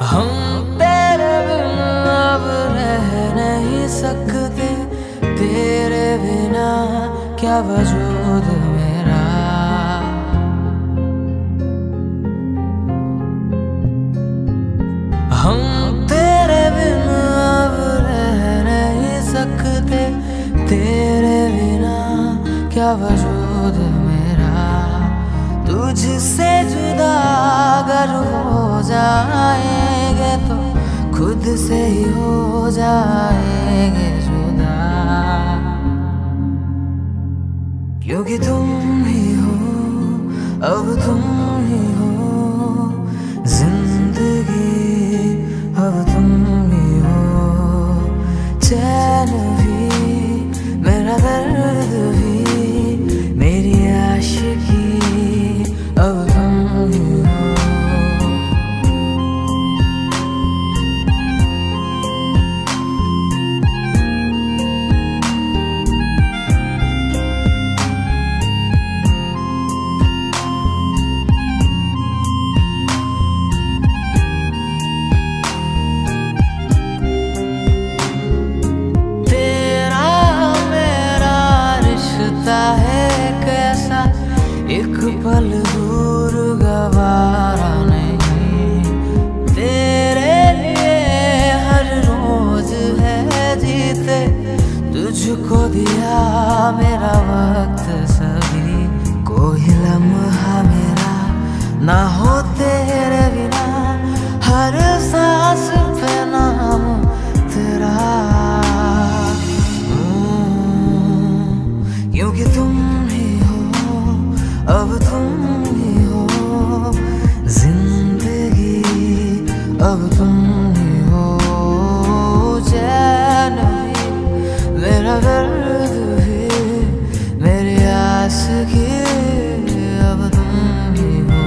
हम तेरे बिन अब रह नहीं सकते, तेरे बिना क्या वजूद मेरा। हम तेरे बिन अब रह नहीं सकते, तेरे बिना क्या वजूद मेरा। तुझसे जुदा अगर हो जाएंगे तो खुद से ही हो जाएंगे जुदा, क्योंकि तुम ही हो, अब तुम ही हो जिंदगी, अब तुम ही हो। चैन भी मेरा दर्द भी मेरी आशिकी, अब तुम ही हो। एक पल दूर गवारा नहीं, तेरे लिए हर रोज है जीते, तुझको दिया मेरा वक्त सभी। कोई लम्हा मेरा ना हो तेरे बिना, हर सांस पे नाम तेरा, क्योंकि तुम अब तुम ही हो जिंदगी, अब तुम ही हो। चैन भी मेरा दर्द भी मेरी आशिकी, अब तुम ही हो।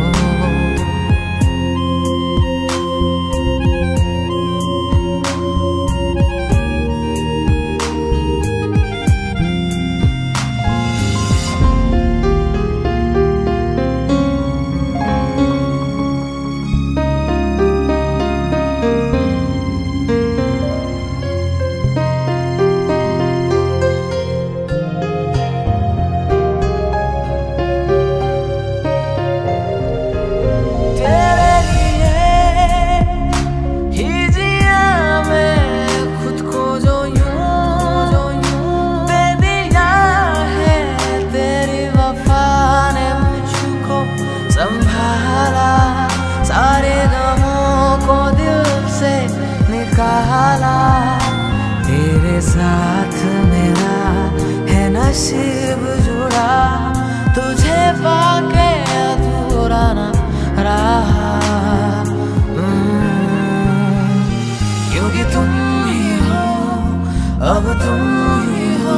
सारे गमों को दिल से निकाला, तेरे साथ मेरा है नसीब जुड़ा, तुझे पाके अधूरा न रहा, क्योंकि तुम ही हो, अब तुम ही हो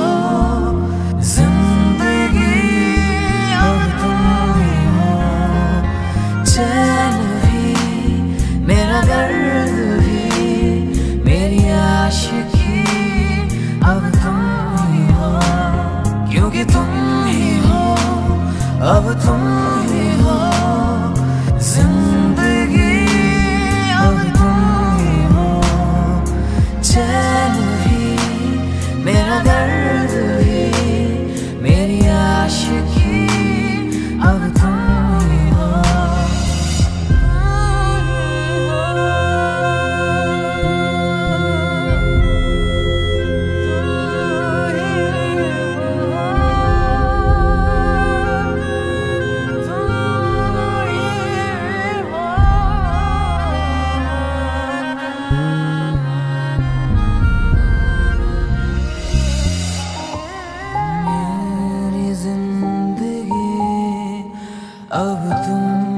जिंदगी, अब तुम ही हो। चैन मेरा दर्द भी मेरी आशिकी, अब तुम ही हो, क्योंकि तुम ही हो, अब तुम ही हो जिंदगी, अब तुम ही हो। चैन भी मेरा दर्द भी मेरी आशिकी, अब तुम ही हो। अब तुम